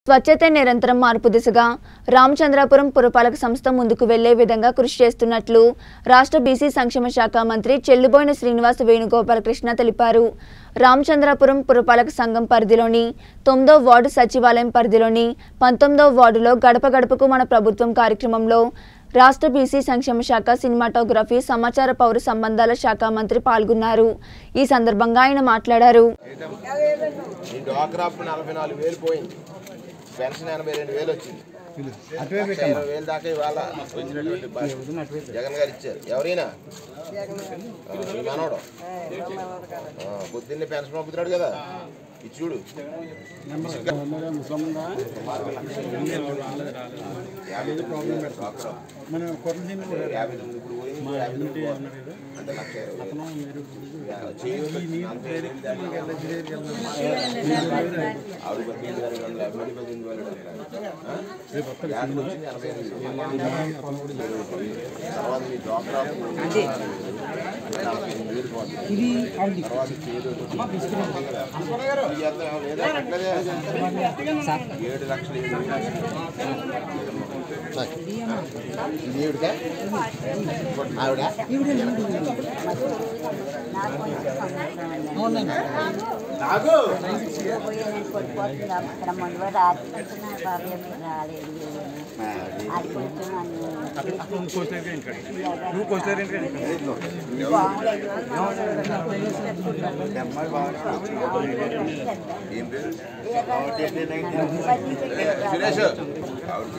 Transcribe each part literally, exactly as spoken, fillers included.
స్వచ్ఛతే నిరంతరం మార్పు దిశగా రామచంద్రాపురం పురపాలక సంస్థ ముందుకు వెళ్లే విధంగా కృషి చేస్తున్నట్లు రాష్ట్ర బీసీ సంక్షేమ శాఖ మంత్రి చెల్లుబోయిన శ్రీనివాస్ వేణుగోపాలకృష్ణ తెలిపారు. రామచంద్రాపురం పురపాలక సంఘం పరిధిలోని తొమ్మిదో వార్డు సచివాలయం పరిధిలోని పంతొమ్మిదో వార్డులో గడప గడపకు మన ప్రభుత్వం కార్యక్రమంలో రాష్ట్ర బీసీ సంక్షేమ శాఖ సినిమాటోగ్రఫీ సమాచార పౌర సంబంధాల శాఖ మంత్రి పాల్గొన్నారు. ఈ సందర్భంగా ఆయన మాట్లాడారు. పెన్షన్ ఎనభై రెండు వేలు వచ్చింది. ఇరవై వేలు దాకా ఇవాళ వచ్చినటువంటి జగన్ గారు ఇచ్చారు. ఎవరైనా మీ మనోడు పొద్దున్నే పెన్షన్ పంపుతున్నాడు కదా, ఇది చూడు. ఏడు లక్షలు ఈవిడగా ఆవిడ సురేష్ ఆవిడ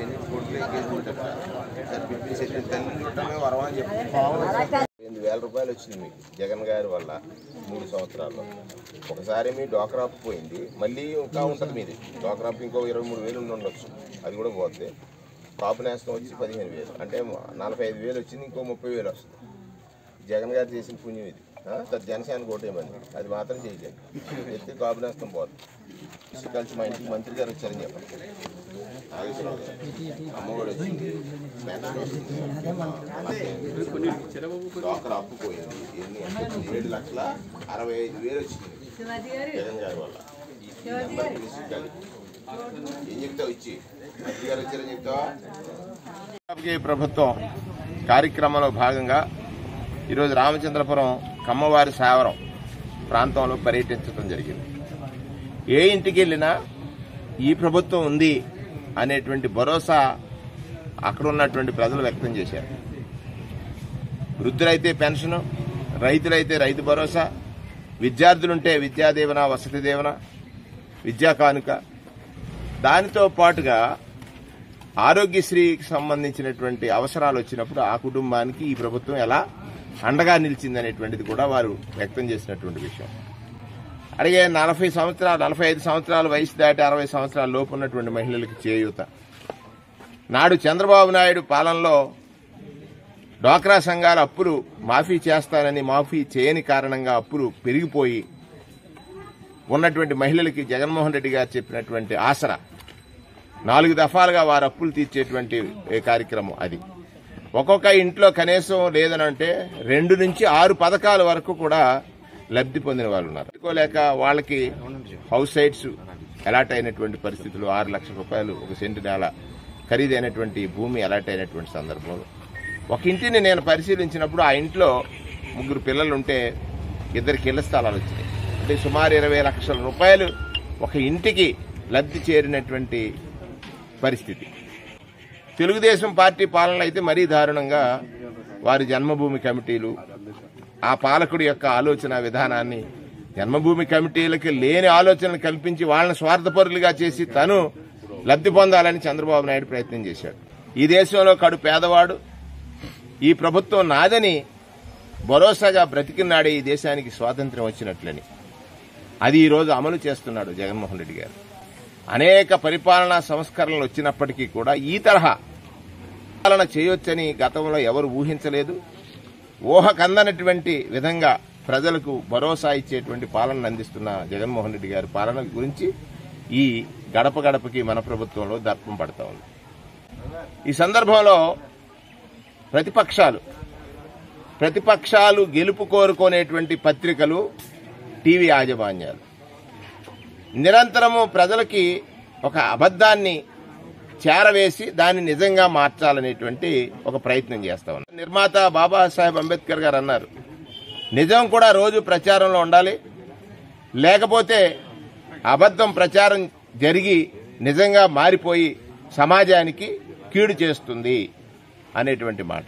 వరం అని చెప్పి ఎనిమిది వేల రూపాయలు వచ్చింది మీకు జగన్ గారి వల్ల మూడు సంవత్సరాల్లో. ఒకసారి మీ డోక్రాప్ పోయింది, మళ్ళీ ఇంకా ఉంటుంది మీది డోక్రాప్, ఇంకో ఇరవై మూడు వేలు ఉండి ఉండొచ్చు, అది కూడా పోతుంది. కాపు నేస్తం వచ్చి పదిహేను వేలు అంటే నలభై ఐదు వేలు వచ్చింది, ఇంకో ముప్పై వేలు వస్తుంది. జగన్ గారు చేసిన పుణ్యం ఇది. జనసేన కోటేమని అది మాత్రం చేయలేదు, ఎత్తి కాపు నేస్తం పోతుంది. కలిసి మా ఇంటికి మంత్రి గారు వచ్చారని చెప్పండి. అమ్మఒడి వచ్చింది, పెన్షన్ వచ్చింది, డాక్టర్ అప్పు పోయింది. ఎన్ని ఏడు లక్షల అరవై ఐదు వేలు వచ్చింది జగన్ గారి వల్ల. ఏం చెప్తావు ఇచ్చి మంత్రి గారు వచ్చారని చెప్తావా? ప్రభుత్వం కార్యక్రమంలో భాగంగా ఈరోజు రామచంద్రపురం కమ్మవారి సావరం ప్రాంతంలో పర్యటించడం జరిగింది. ఏ ఇంటికి వెళ్ళినా ఈ ప్రభుత్వం ఉంది అనేటువంటి భరోసా అక్కడ ఉన్నటువంటి ప్రజలు వ్యక్తం చేశారు. వృద్ధులైతే పెన్షను, రైతులైతే రైతు భరోసా, విద్యార్థులుంటే విద్యాదీవెన, వసతి దీవెన, విద్యా కానుక, దానితో పాటుగా ఆరోగ్యశ్రీకి సంబంధించినటువంటి అవసరాలు వచ్చినప్పుడు ఆ కుటుంబానికి ఈ ప్రభుత్వం ఎలా అండగా నిలిచిందనేటువంటిది కూడా వారు వ్యక్తం చేసినటువంటి విషయం. అలాగే నలభై సంవత్సరాలు నలభై ఐదు సంవత్సరాల వయసు దాటి అరవై సంవత్సరాల లోపు ఉన్నటువంటి మహిళలకు చేయూత. నాడు చంద్రబాబు నాయుడు పాలనలో డ్వాక్రా సంఘాల అప్పులు మాఫీ చేస్తానని మాఫీ చేయని కారణంగా అప్పులు పెరిగిపోయి ఉన్నటువంటి మహిళలకి జగన్మోహన్ రెడ్డి గారు చెప్పినటువంటి ఆసరా నాలుగు దఫాలుగా వారు అప్పులు తీర్చేటువంటి కార్యక్రమం అది. ఒక్కొక్క ఇంట్లో కనీసం లేదనంటే రెండు నుంచి ఆరు పథకాల వరకు కూడా లబ్ధి పొందిన వాళ్ళు ఉన్నారు. లేక వాళ్ళకి హౌస్ సైట్స్ అలాట్ అయినటువంటి పరిస్థితులు, ఆరు లక్షల రూపాయలు ఒక సెంటు నేల ఖరీదైనటువంటి భూమి అలాట్ అయినటువంటి సందర్భంలో ఒక ఇంటిని నేను పరిశీలించినప్పుడు ఆ ఇంట్లో ముగ్గురు పిల్లలు ఉంటే ఇద్దరికి ఇళ్ల స్థలాలు వచ్చినాయి. అంటే సుమారు ఇరవై లక్షల రూపాయలు ఒక ఇంటికి లబ్ధి చేరినటువంటి పరిస్థితి. తెలుగుదేశం పార్టీ పాలన అయితే మరీ దారుణంగా వారి జన్మభూమి కమిటీలు, ఆ పాలకుడి యొక్క ఆలోచన విధానాన్ని జన్మభూమి కమిటీలకి లేని ఆలోచనలు కల్పించి వాళ్ళని స్వార్థపరులుగా చేసి తను లబ్ధి పొందాలని చంద్రబాబు నాయుడు ప్రయత్నం చేశాడు. ఈ దేశంలో కడు పేదవాడు ఈ ప్రభుత్వం నాదని భరోసాగా బ్రతికినాడే ఈ దేశానికి స్వాతంత్ర్యం వచ్చినట్లని అది ఈరోజు అమలు చేస్తున్నాడు జగన్మోహన్ రెడ్డి గారు. అనేక పరిపాలనా సంస్కరణలు వచ్చినప్పటికీ కూడా ఈ తరహా పాలన చేయొచ్చని గతంలో ఎవరు ఊహించలేదు. ఊహకందనటువంటి విధంగా ప్రజలకు భరోసా ఇచ్చేటువంటి పాలనను అందిస్తున్న జగన్మోహన్ రెడ్డి గారి పాలన గురించి ఈ గడప గడపకి మన ప్రభుత్వంలో దర్పం పడతా ఉంది. ఈ సందర్భంలో ప్రతిపక్షాలు ప్రతిపక్షాలు గెలుపు కోరుకునేటువంటి పత్రికలు, టీవీ యాజమాన్యాలు నిరంతరము ప్రజలకి ఒక అబద్ధాన్ని చేరవేసి దాన్ని నిజంగా మార్చాలనేటువంటి ఒక ప్రయత్నం చేస్తా ఉన్నారు. నిర్మాత బాబాసాహెబ్ అంబేద్కర్ గారు అన్నారు, నిజం కూడా రోజు ప్రచారంలో ఉండాలి, లేకపోతే అబద్ధం ప్రచారం జరిగి నిజంగా మారిపోయి సమాజానికి కీడు చేస్తుంది అనేటువంటి మాట.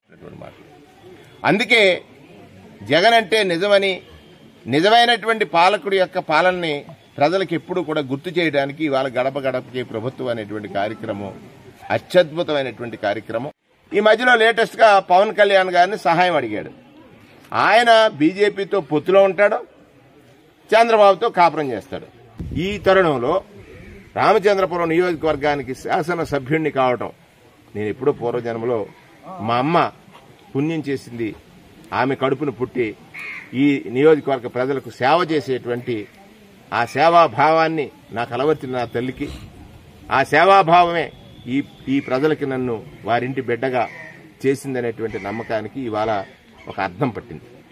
అందుకే జగన్ అంటే నిజమని, నిజమైనటువంటి పాలకుడి యొక్క పాలనని ప్రజలకు ఎప్పుడూ కూడా గుర్తు చేయడానికి ఇవాళ గడప గడపకి ప్రభుత్వం అనేటువంటి కార్యక్రమం అత్యద్భుతమైనటువంటి కార్యక్రమం. ఈ మధ్యలో లేటెస్ట్ గా పవన్ కళ్యాణ్ గారిని సహాయం అడిగాడు. ఆయన బీజేపీతో పొత్తులో ఉంటాడు, చంద్రబాబుతో కాపురం చేస్తాడు. ఈ తరుణంలో రామచంద్రపురం నియోజకవర్గానికి శాసనసభ్యుడిని కావటం, నేను ఎప్పుడో పూర్వజన్మలో మా అమ్మ పుణ్యం చేసింది, ఆమె కడుపును పుట్టి ఈ నియోజకవర్గ ప్రజలకు సేవ చేసేటువంటి ఆ సేవాభావాన్ని నాకు అలవర్చిన నా తల్లికి, ఆ సేవాభావమే ఈ ఈ ప్రజలకి నన్ను వారింటి బిడ్డగా చేసిందనేటువంటి నమ్మకానికి ఇవాళ ఒక అర్థం పట్టింది.